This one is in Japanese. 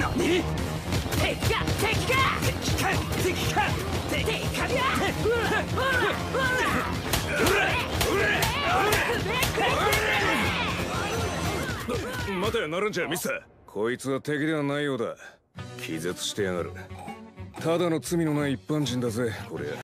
何？敵か敵か敵か敵か敵か待て、ナランジャーミスター。こいつは敵ではないようだ。気絶してやがる。ただの罪のない一般人だぜ、こりゃ。